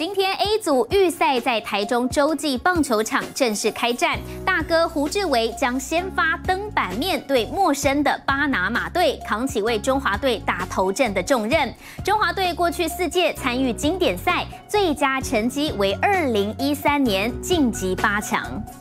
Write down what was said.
今天 A 组预赛在台中洲际棒球场正式开战，大哥胡志伟将先发登板面对陌生的巴拿马队，扛起为中华队打头阵的重任。中华队过去4届参与经典赛，最佳成绩为2013年晋级8强。